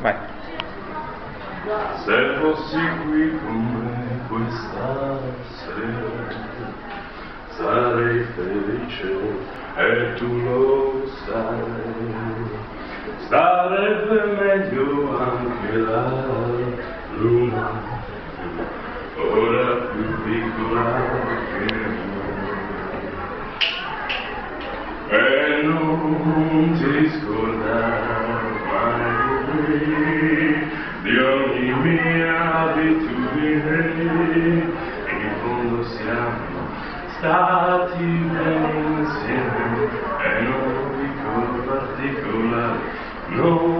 Vai. Se fossi qui con me questa sera, sarei felice e tu lo sai. Starebbe meglio anche la luna, ora più piccola che noi. E non ti scordare mai di ogni mia abitudine, in fondo siamo stati bene insieme, e non dico particolare, non